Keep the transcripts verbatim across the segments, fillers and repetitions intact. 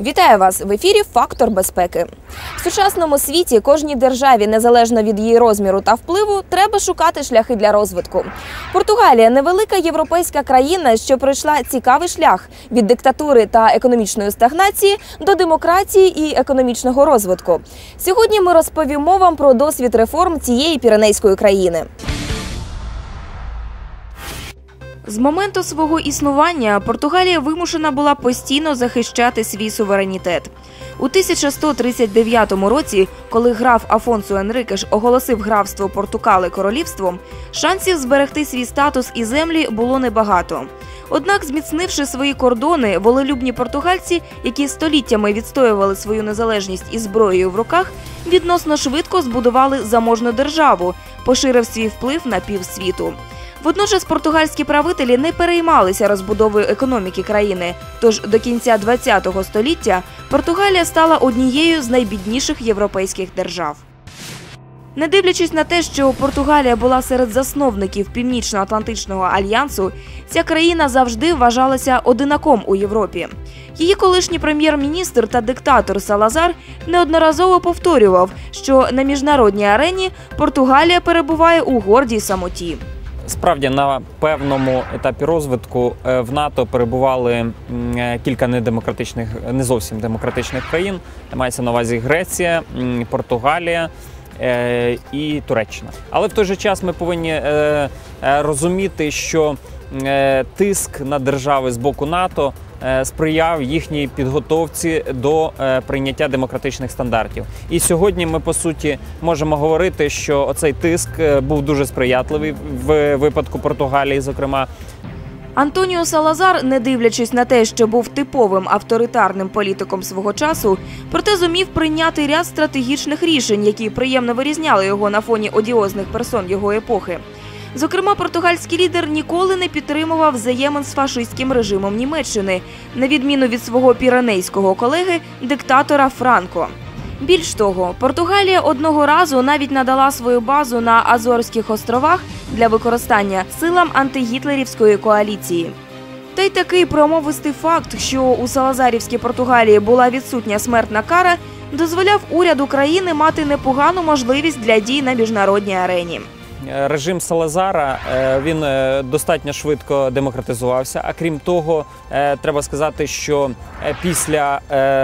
Вітаю вас! В ефірі «Фактор безпеки». В сучасному світі кожній державі, незалежно від її розміру та впливу, треба шукати шляхи для розвитку. Португалія – невелика європейська країна, що пройшла цікавий шлях від диктатури та економічної стагнації до демократії і економічного розвитку. Сьогодні ми розповімо вам про досвід реформ цієї піренейської країни. З моменту свого існування Португалія вимушена була постійно захищати свій суверенітет. У тисяча сто тридцять дев'ятому році, коли граф Афонсу Енрикеш оголосив графство Портукали королівством, шансів зберегти свій статус і землі було небагато. Однак, зміцнивши свої кордони, волелюбні португальці, які століттями відстоювали свою незалежність із зброєю в руках, відносно швидко збудували заможну державу, поширив свій вплив на півсвіту. Водночас португальські правителі не переймалися розбудовою економіки країни, тож до кінця ХХ століття Португалія стала однією з найбідніших європейських держав. Не дивлячись на те, що Португалія була серед засновників Північно-Атлантичного альянсу, ця країна завжди вважалася одинаком у Європі. Її колишній прем'єр-міністр та диктатор Салазар неодноразово повторював, що на міжнародній арені Португалія перебуває у гордій самоті. Справді, на певному етапі розвитку в НАТО перебували кілька недемократичних, не зовсім демократичних країн. Мається на увазі Греція, Португалія і Туреччина. Але в той же час ми повинні розуміти, що тиск на держави з боку НАТО сприяв їхній підготовці до прийняття демократичних стандартів. І сьогодні ми, по суті, можемо говорити, що оцей тиск був дуже сприятливий в випадку Португалії, зокрема. Антоніо Салазар, не дивлячись на те, що був типовим авторитарним політиком свого часу, проте зумів прийняти ряд стратегічних рішень, які приємно вирізняли його на фоні одіозних персон його епохи. Зокрема, португальський лідер ніколи не підтримував взаємин з фашистським режимом Німеччини, на відміну від свого піренейського колеги, диктатора Франко. Більш того, Португалія одного разу навіть надала свою базу на Азорських островах для використання силам антигітлерівської коаліції. Та й такий промовистий факт, що у Салазарівській Португалії була відсутня смертна кара, дозволяв уряду країни мати непогану можливість для дій на міжнародній арені. Режим Салазара, він достатньо швидко демократизувався, а крім того, треба сказати, що після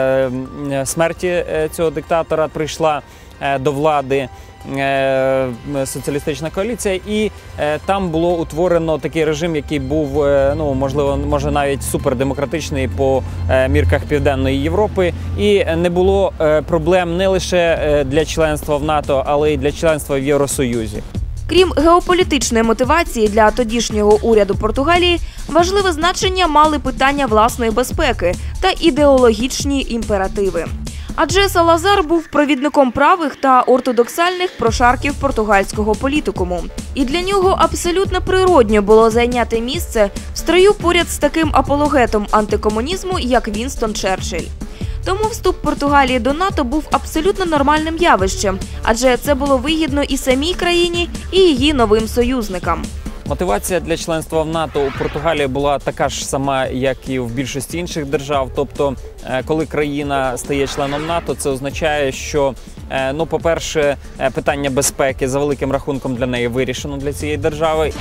смерті цього диктатора прийшла до влади соціалістична коаліція, і там було утворено такий режим, який був, ну, можливо, може навіть супердемократичний по мірках Південної Європи, і не було проблем не лише для членства в НАТО, але й для членства в Євросоюзі. Крім геополітичної мотивації для тодішнього уряду Португалії, важливе значення мали питання власної безпеки та ідеологічні імперативи. Адже Салазар був провідником правих та ортодоксальних прошарків португальського політикуму. І для нього абсолютно природньо було зайняти місце в строю поряд з таким апологетом антикомунізму, як Вінстон Черчилль. Тому вступ Португалії до НАТО був абсолютно нормальним явищем, адже це було вигідно і самій країні, і її новим союзникам. Мотивація для членства в НАТО у Португалії була така ж сама, як і в більшості інших держав. Тобто, коли країна стає членом НАТО, це означає, що, ну, по-перше, питання безпеки за великим рахунком для неї вирішено для цієї держави.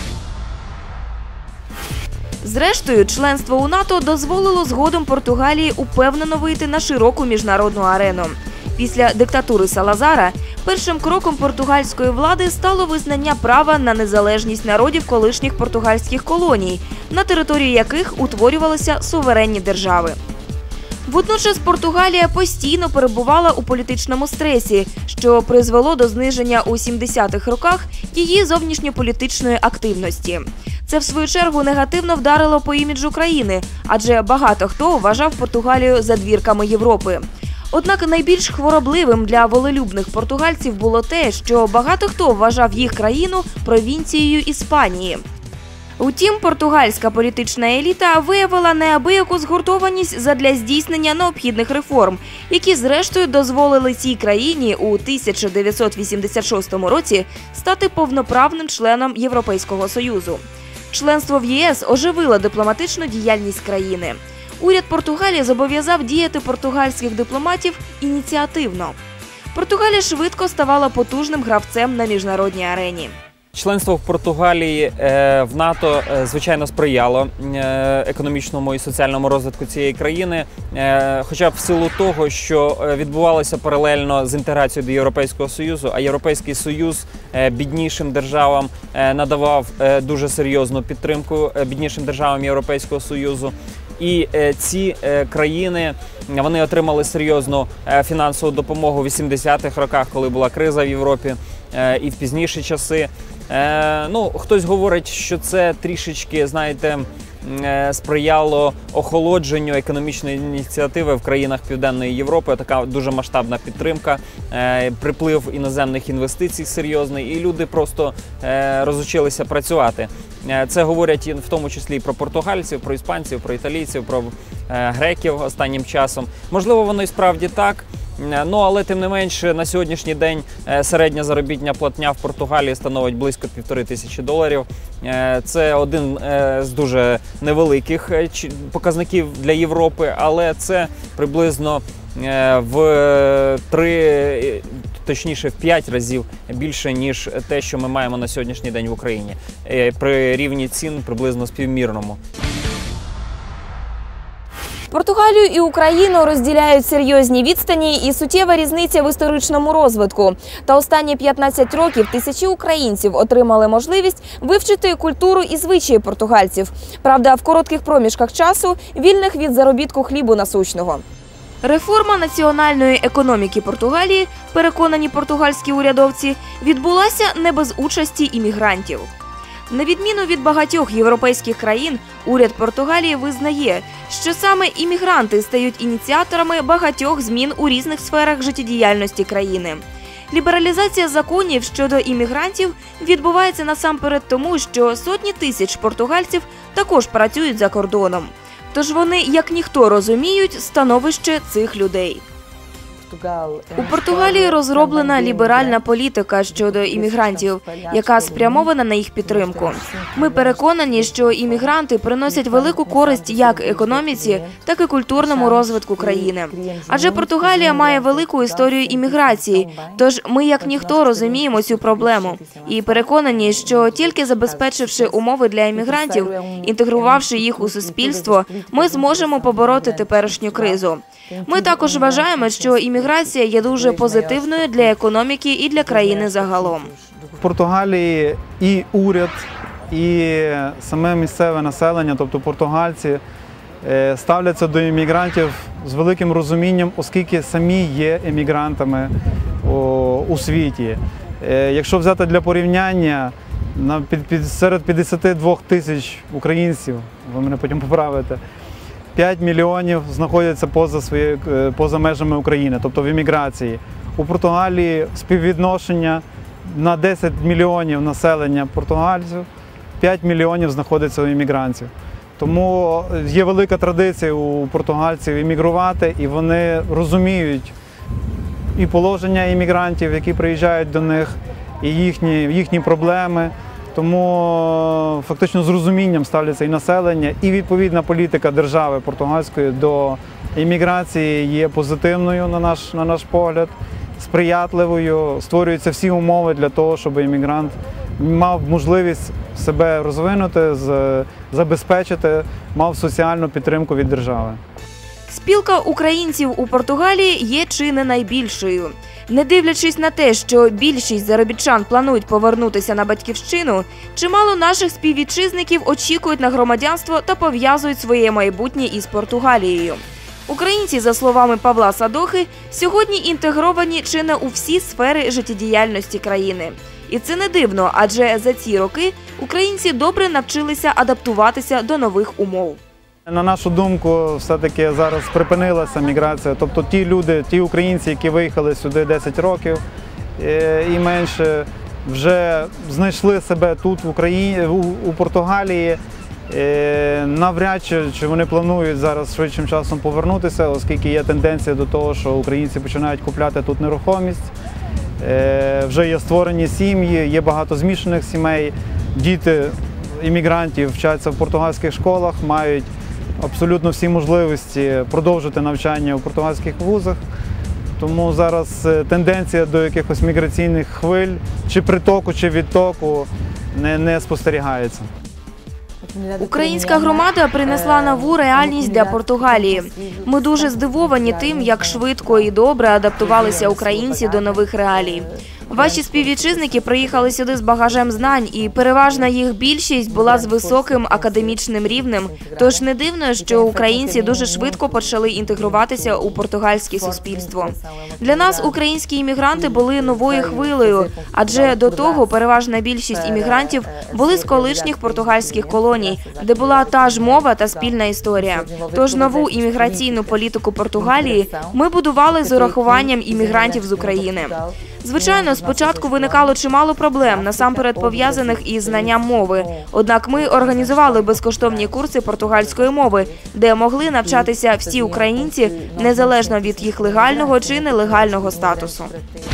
Зрештою, членство у НАТО дозволило згодом Португалії упевнено вийти на широку міжнародну арену. Після диктатури Салазара першим кроком португальської влади стало визнання права на незалежність народів колишніх португальських колоній, на території яких утворювалися суверенні держави. Водночас Португалія постійно перебувала у політичному стресі, що призвело до зниження у сімдесятих роках її зовнішньополітичної активності. Це, в свою чергу, негативно вдарило по іміджу країни, адже багато хто вважав Португалію задвірками Європи. Однак найбільш хворобливим для волелюбних португальців було те, що багато хто вважав їх країну провінцією Іспанії. Утім, португальська політична еліта виявила неабияку згуртованість задля здійснення необхідних реформ, які зрештою дозволили цій країні у тисяча дев'ятсот вісімдесят шостому році стати повноправним членом Європейського Союзу. Членство в ЄС оживило дипломатичну діяльність країни. Уряд Португалії зобов'язав діяти португальських дипломатів ініціативно. Португалія швидко ставала потужним гравцем на міжнародній арені. Членство в Португалії в НАТО, звичайно, сприяло економічному і соціальному розвитку цієї країни, хоча б в силу того, що відбувалося паралельно з інтеграцією до Європейського Союзу, а Європейський Союз біднішим державам надавав дуже серйозну підтримку біднішим державам Європейського Союзу. І ці країни, вони отримали серйозну фінансову допомогу у вісімдесятих роках, коли була криза в Європі, і в пізніші часи. Ну, хтось говорить, що це трішечки, знаєте, сприяло охолодженню економічної ініціативи в країнах Південної Європи. Така дуже масштабна підтримка, приплив іноземних інвестицій серйозний, і люди просто розучилися працювати. Це говорять в тому числі і про португальців, про іспанців, про італійців, про греків останнім часом. Можливо, воно і справді так. Ну, але тим не менше, на сьогоднішній день середня заробітна платня в Португалії становить близько півтори тисячі доларів. Це один з дуже невеликих показників для Європи, але це приблизно в три, точніше в п'ять разів більше, ніж те, що ми маємо на сьогоднішній день в Україні. При рівні цін приблизно співмірному. Португалію і Україну розділяють серйозні відстані і суттєва різниця в історичному розвитку. Та останні п'ятнадцять років тисячі українців отримали можливість вивчити культуру і звичаї португальців. Правда, в коротких проміжках часу, вільних від заробітку хлібу насущного. Реформа національної економіки Португалії, переконані португальські урядовці, відбулася не без участі іммігрантів. На відміну від багатьох європейських країн, уряд Португалії визнає, що саме іммігранти стають ініціаторами багатьох змін у різних сферах життєдіяльності країни. Лібералізація законів щодо іммігрантів відбувається насамперед тому, що сотні тисяч португальців також працюють за кордоном. Тож вони, як ніхто, розуміють становище цих людей. У Португалії розроблена ліберальна політика щодо іммігрантів, яка спрямована на їх підтримку. Ми переконані, що іммігранти приносять велику користь як економіці, так і культурному розвитку країни. Адже Португалія має велику історію імміграції, тож ми, як ніхто, розуміємо цю проблему. І переконані, що тільки забезпечивши умови для іммігрантів, інтегрувавши їх у суспільство, ми зможемо побороти теперішню кризу. Ми також вважаємо, що імміграція є дуже позитивною для економіки і для країни загалом. В Португалії і уряд, і саме місцеве населення, тобто португальці, ставляться до іммігрантів з великим розумінням, оскільки самі є емігрантами у світі. Якщо взяти для порівняння, серед п'ятдесят два тисяч українців, ви мене потім поправите, п'ять мільйонів знаходяться поза, своєю, поза межами України, тобто в еміграції. У Португалії співвідношення на десять мільйонів населення португальців, п'ять мільйонів знаходиться у емігрантів. Тому є велика традиція у португальців емігрувати, і вони розуміють і положення емігрантів, які приїжджають до них, і їхні, їхні проблеми. Тому фактично з розумінням ставляться і населення, і відповідна політика держави португальської до імміграції є позитивною, на наш, на наш погляд, сприятливою. Створюються всі умови для того, щоб іммігрант мав можливість себе розвинути, забезпечити, мав соціальну підтримку від держави. Спілка українців у Португалії є чи не найбільшою. Не дивлячись на те, що більшість заробітчан планують повернутися на батьківщину, чимало наших співвітчизників очікують на громадянство та пов'язують своє майбутнє із Португалією. Українці, за словами Павла Садохи, сьогодні інтегровані чи не у всі сфери життєдіяльності країни. І це не дивно, адже за ці роки українці добре навчилися адаптуватися до нових умов. На нашу думку, все-таки зараз припинилася міграція. Тобто ті люди, ті українці, які виїхали сюди десять років і менше, вже знайшли себе тут, в Україні, у Португалії. Навряд чи, чи вони планують зараз швидшим часом повернутися, оскільки є тенденція до того, що українці починають купляти тут нерухомість. Вже є створені сім'ї, є багато змішаних сімей. Діти іммігрантів вчаться в португальських школах, мають абсолютно всі можливості продовжити навчання у португальських вузах. Тому зараз тенденція до якихось міграційних хвиль, чи притоку, чи відтоку не, не спостерігається. Українська громада принесла нову реальність для Португалії. Ми дуже здивовані тим, як швидко і добре адаптувалися українці до нових реалій. Ваші співвітчизники приїхали сюди з багажем знань, і переважна їх більшість була з високим академічним рівнем. Тож не дивно, що українці дуже швидко почали інтегруватися у португальське суспільство. Для нас українські іммігранти були новою хвилею, адже до того переважна більшість іммігрантів були з колишніх португальських колоній, де була та ж мова та спільна історія. Тож нову імміграційну політику Португалії ми будували з урахуванням іммігрантів з України. Звичайно, спочатку виникало чимало проблем, насамперед пов'язаних із знанням мови. Однак ми організували безкоштовні курси португальської мови, де могли навчатися всі українці, незалежно від їх легального чи нелегального статусу.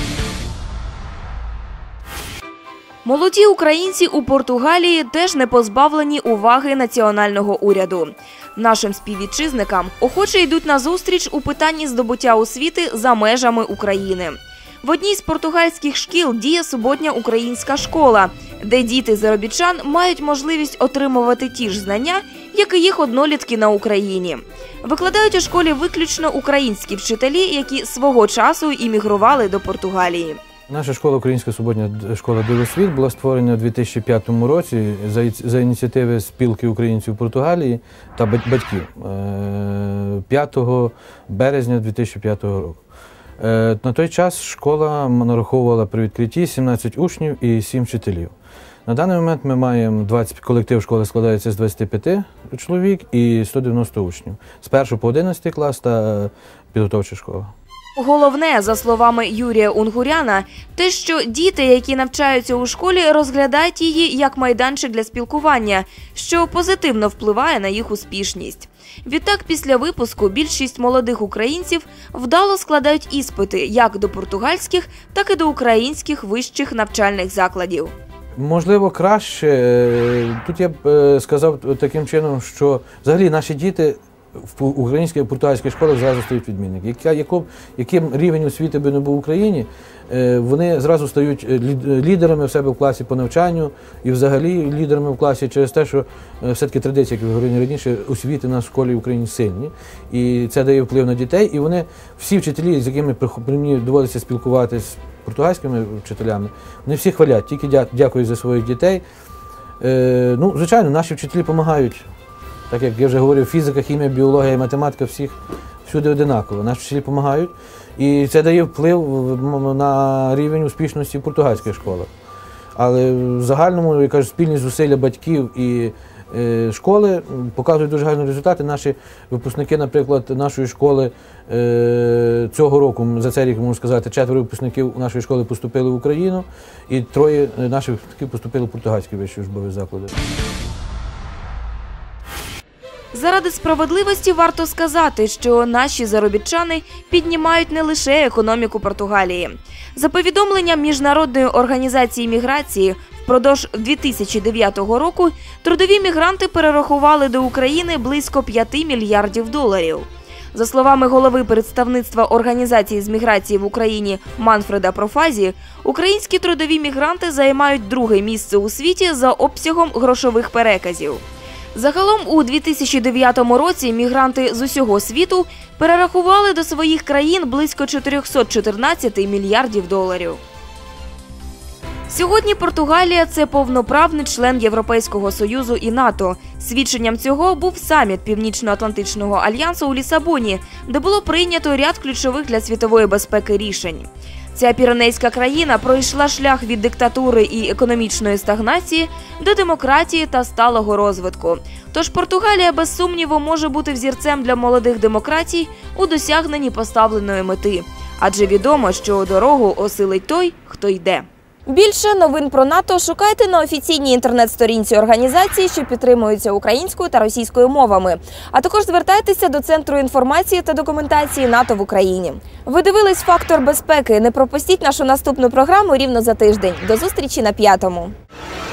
Молоді українці у Португалії теж не позбавлені уваги національного уряду. Нашим співвітчизникам охоче йдуть назустріч у питанні здобуття освіти за межами України. В одній з португальських шкіл діє суботня українська школа, де діти-заробітчан мають можливість отримувати ті ж знання, як і їх однолітки на Україні. Викладають у школі виключно українські вчителі, які свого часу іммігрували до Португалії. Наша школа, Українська суботня школа «Дивосвіт», була створена у дві тисячі п'ятому році за, за ініціативи спілки українців Португалії та батьків п'ятого березня дві тисячі п'ятого року. На той час школа нараховувала при відкритті сімнадцять учнів і сім вчителів. На даний момент ми маємо двадцять, колектив школи складається з двадцяти п'яти чоловік і сто дев'яносто учнів. З першого по одинадцятий клас та підготовча школа. Головне, за словами Юрія Унгуряна, те, що діти, які навчаються у школі, розглядають її як майданчик для спілкування, що позитивно впливає на їх успішність. Відтак, після випуску більшість молодих українців вдало складають іспити як до португальських, так і до українських вищих навчальних закладів. Можливо, краще. Тут я б сказав таким чином, що взагалі наші діти в українських і португальських школах зразу стають відмінники. Яким рівень освіти би не був в Україні, вони зразу стають лідерами в себе в класі по навчанню і взагалі лідерами в класі через те, що все-таки традиції, як ви говорили раніше, освіти на школі в Україні сильні. І це дає вплив на дітей. І вони, всі вчителі, з якими мені доводиться спілкуватися з португальськими вчителями, вони всі хвалять, тільки дякують за своїх дітей. Ну, звичайно, наші вчителі допомагають. Так як я вже говорив, фізика, хімія, біологія і математика всіх всюди одинаково. Наші вчителі допомагають. І це дає вплив на рівень успішності в португальських школах. Але в загальному, я кажу, спільні зусилля батьків і е, школи показують дуже гарні результати. Наші випускники, наприклад, нашої школи е, цього року, за цей рік, можу сказати, четверо випускників нашої школи поступили в Україну, і троє наших випускників поступили в португальські вищі учбові заклади. Заради справедливості варто сказати, що наші заробітчани піднімають не лише економіку Португалії. За повідомленням Міжнародної організації міграції, впродовж дві тисячі дев'ятого року трудові мігранти перерахували до України близько п'яти мільярдів доларів. За словами голови представництва організації з міграції в Україні Манфреда Профазі, українські трудові мігранти займають друге місце у світі за обсягом грошових переказів. Загалом у дві тисячі дев'ятому році мігранти з усього світу перерахували до своїх країн близько чотирьохсот чотирнадцяти мільярдів доларів. Сьогодні Португалія – це повноправний член Європейського Союзу і НАТО. Свідченням цього був саміт Північно-Атлантичного альянсу у Лісабоні, де було прийнято ряд ключових для світової безпеки рішень. Ця піренейська країна пройшла шлях від диктатури і економічної стагнації до демократії та сталого розвитку. Тож Португалія, без сумніву, може бути взірцем для молодих демократій у досягненні поставленої мети. Адже відомо, що дорогу осилить той, хто йде. Більше новин про НАТО шукайте на офіційній інтернет-сторінці організації, що підтримуються українською та російською мовами. А також звертайтеся до Центру інформації та документації НАТО в Україні. Ви дивились «Фактор безпеки». Не пропустіть нашу наступну програму рівно за тиждень. До зустрічі на п'ятому.